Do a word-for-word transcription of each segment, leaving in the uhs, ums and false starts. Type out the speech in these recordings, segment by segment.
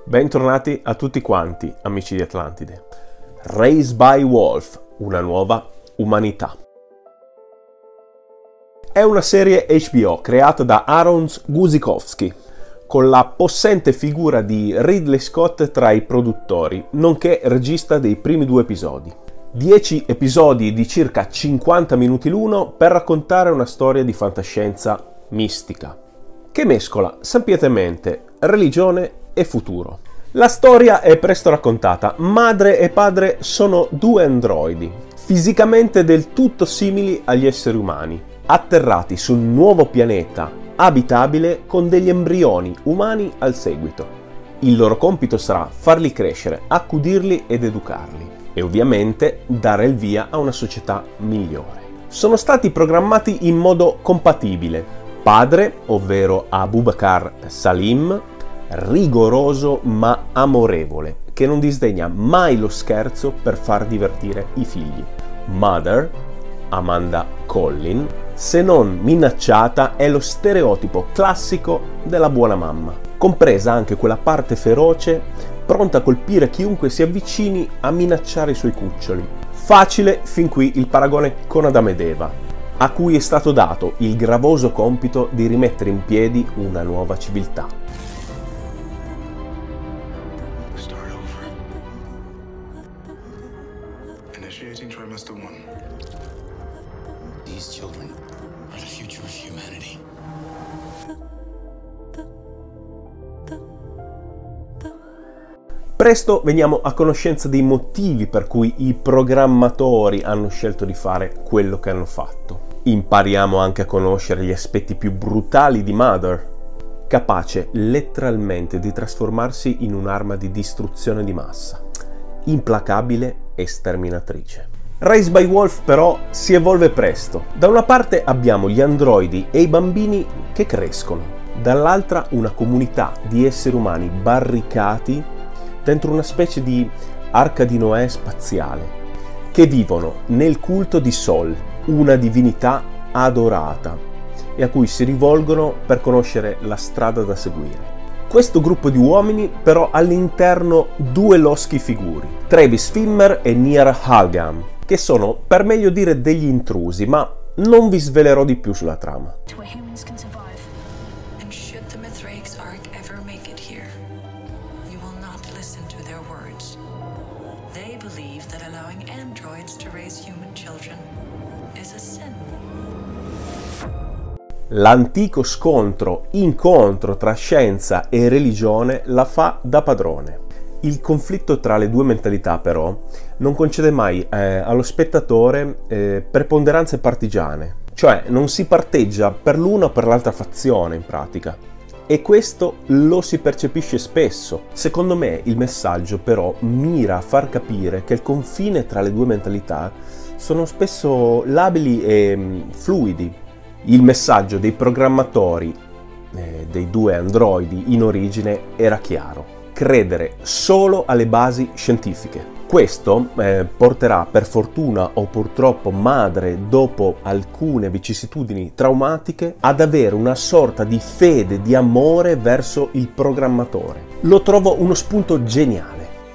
Bentornati a tutti quanti, amici di Atlantide. Raised by Wolf, una nuova umanità. È una serie H B O creata da Aaron Guzikowski, con la possente figura di Ridley Scott tra i produttori, nonché regista dei primi due episodi. Dieci episodi di circa cinquanta minuti l'uno per raccontare una storia di fantascienza mistica, che mescola sapientemente religione e futuro. La storia è presto raccontata. Madre e padre sono due androidi, fisicamente del tutto simili agli esseri umani, atterrati su un nuovo pianeta abitabile con degli embrioni umani al seguito. Il loro compito sarà farli crescere, accudirli ed educarli e ovviamente dare il via a una società migliore. Sono stati programmati in modo compatibile. Padre, ovvero Abubakar Salim, rigoroso ma amorevole, che non disdegna mai lo scherzo per far divertire i figli. Mother, Amanda Collin, se non minacciata, è lo stereotipo classico della buona mamma, compresa anche quella parte feroce, pronta a colpire chiunque si avvicini a minacciare i suoi cuccioli. Facile fin qui il paragone con Adamo ed Eva, a cui è stato dato il gravoso compito di rimettere in piedi una nuova civiltà. Initiating trimester one. These children are the future of humanity. Presto veniamo a conoscenza dei motivi per cui i programmatori hanno scelto di fare quello che hanno fatto. Impariamo anche a conoscere gli aspetti più brutali di Mother, capace letteralmente di trasformarsi in un'arma di distruzione di massa, implacabile e sterminatrice. Raised by Wolf però si evolve presto. Da una parte abbiamo gli androidi e i bambini che crescono, dall'altra una comunità di esseri umani barricati dentro una specie di arca di Noè spaziale, che vivono nel culto di Sol, una divinità adorata, e a cui si rivolgono per conoscere la strada da seguire. Questo gruppo di uomini però all'interno due loschi figuri, Travis Fimmel e Nir Halgam, che sono per meglio dire degli intrusi, ma non vi svelerò di più sulla trama. L'antico scontro, incontro tra scienza e religione la fa da padrone. Il conflitto tra le due mentalità però non concede mai eh, allo spettatore eh, preponderanze partigiane, cioè non si parteggia per l'una o per l'altra fazione in pratica, e questo lo si percepisce spesso. Secondo me il messaggio però mira a far capire che il confine tra le due mentalità sono spesso labili e mh, fluidi. Il messaggio dei programmatori eh, dei due androidi in origine era chiaro: credere solo alle basi scientifiche. Questo eh, porterà per fortuna o purtroppo Madre, dopo alcune vicissitudini traumatiche, ad avere una sorta di fede, di amore verso il programmatore. Lo trovo uno spunto geniale.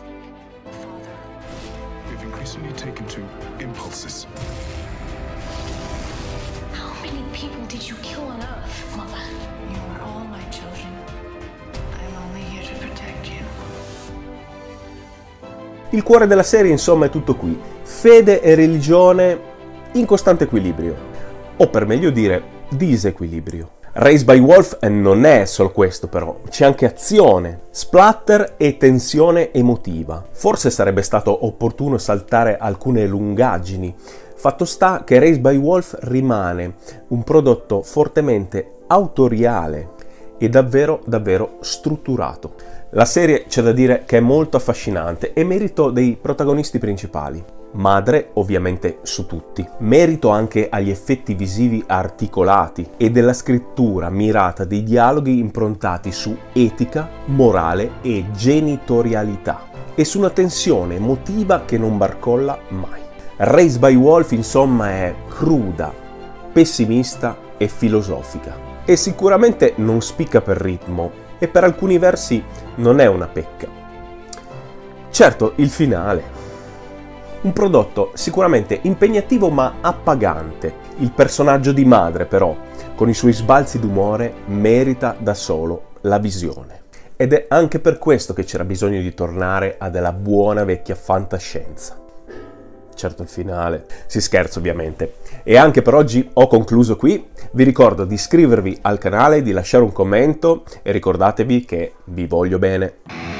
Il cuore della serie, insomma, è tutto qui. Fede e religione in costante equilibrio, o per meglio dire, disequilibrio. Raised by Wolf non è solo questo però, c'è anche azione, splatter e tensione emotiva. Forse sarebbe stato opportuno saltare alcune lungaggini. Fatto sta che Raised by Wolf rimane un prodotto fortemente autoriale e davvero davvero strutturato. La serie c'è da dire che è molto affascinante e merito dei protagonisti principali. Madre ovviamente su tutti, merito anche agli effetti visivi articolati e della scrittura mirata dei dialoghi improntati su etica, morale e genitorialità e su una tensione emotiva che non barcolla mai. Raised by Wolf insomma è cruda, pessimista e filosofica e sicuramente non spicca per ritmo e per alcuni versi non è una pecca. Certo, il finale. Un prodotto sicuramente impegnativo ma appagante. Il personaggio di madre, però, con i suoi sbalzi d'umore, merita da solo la visione. Ed è anche per questo che c'era bisogno di tornare a della buona vecchia fantascienza. Certo, il finale. Si scherza, ovviamente. E anche per oggi ho concluso qui. Vi ricordo di iscrivervi al canale, di lasciare un commento e ricordatevi che vi voglio bene.